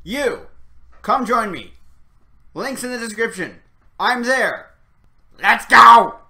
You, come join me. Links in the description. I'm there. Let's go!